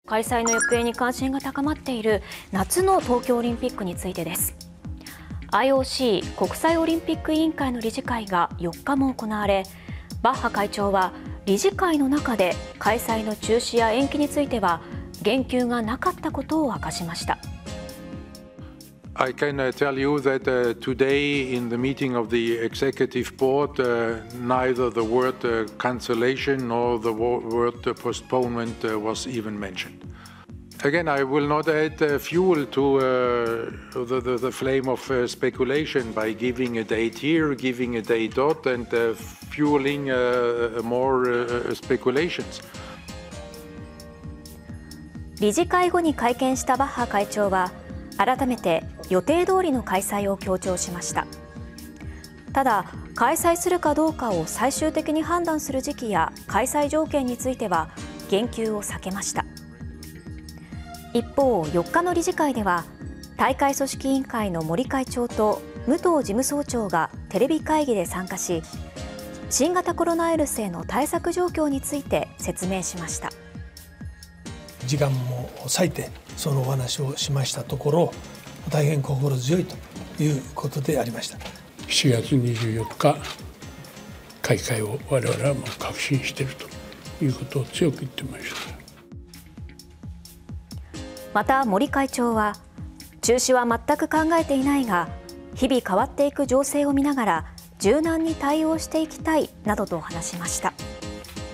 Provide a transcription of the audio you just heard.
開催の行方に関心が高まっている夏の東京オリンピックについてです。 IOC 国際オリンピック委員会の理事会が4日も行われ、バッハ会長は理事会の中で開催の中止や延期については言及がなかったことを明かしました。 I can tell you that today in the meeting of the executive board, neither the word cancellation nor the word postponement was even mentioned. Again, I will not add fuel to the flame of speculation by giving a date here, giving a date dot, and fueling more speculations. 理事会後に会見したバッハ会長は改めて予定通りの開催を強調しました。ただ、開催するかどうかを最終的に判断する時期や開催条件については言及を避けました。一方、4日の理事会では大会組織委員会の森会長と武藤事務総長がテレビ会議で参加し、新型コロナウイルスへの対策状況について説明しました。 時間も割いてそのお話をしましたところ、大変心強いということでありました。 7月24日開会を我々はもう確信しているということを強く言ってました。 また森会長は、中止は全く考えていないが日々変わっていく情勢を見ながら柔軟に対応していきたいなどと話しました。